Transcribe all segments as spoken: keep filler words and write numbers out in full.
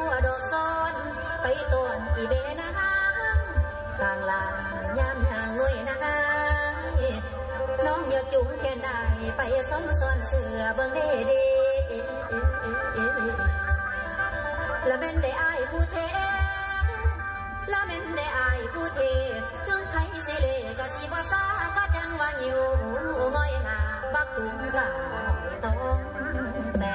ดอกซ้อนไปต้นอีเบนางต่างลานยามห่างลุยนางน้องอยากจุ่มแค่ได้ไปซ้อนซ้อนเสือเบิ่งได้ดีละแม่นได้อายผู้เทละแม่นได้อายผู้เทถึงไผสิเลก็สิบ่ซาก็จังว่าอยู่ง่อยหน้าบักตุ้มกะต้องแต่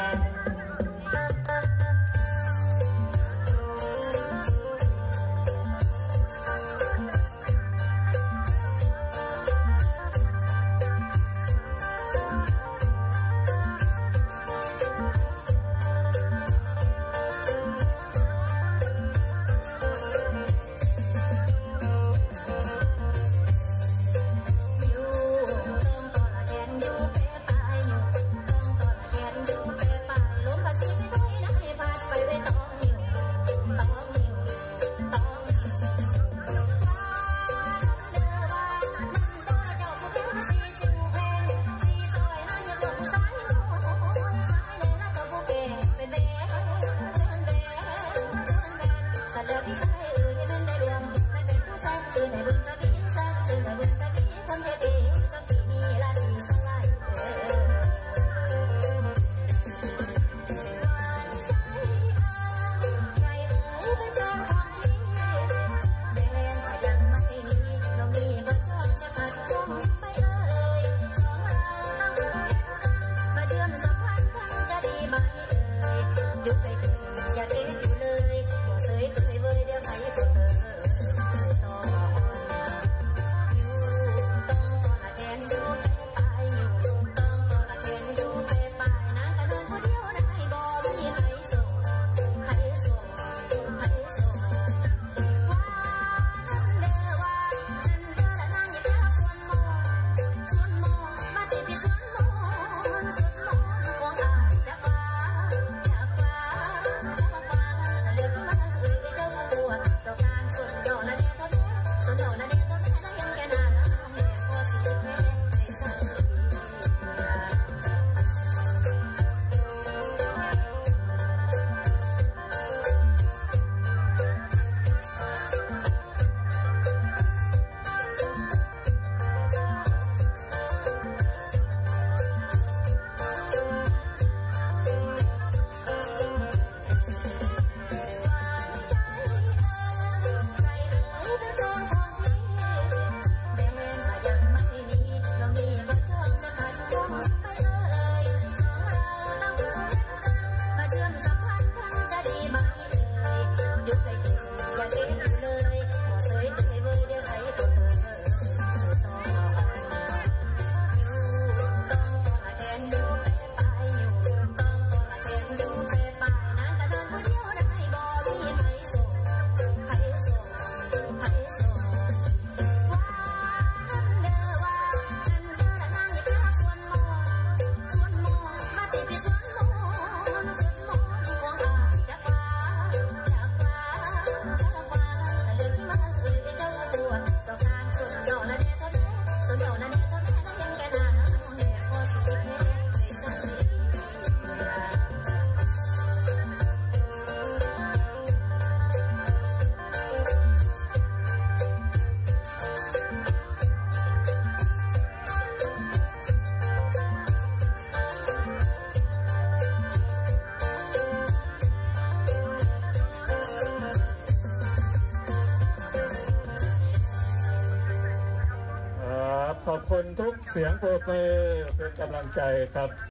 ขอบคุณทุกเสียงโปรดมือเป็นกำลังใจครับ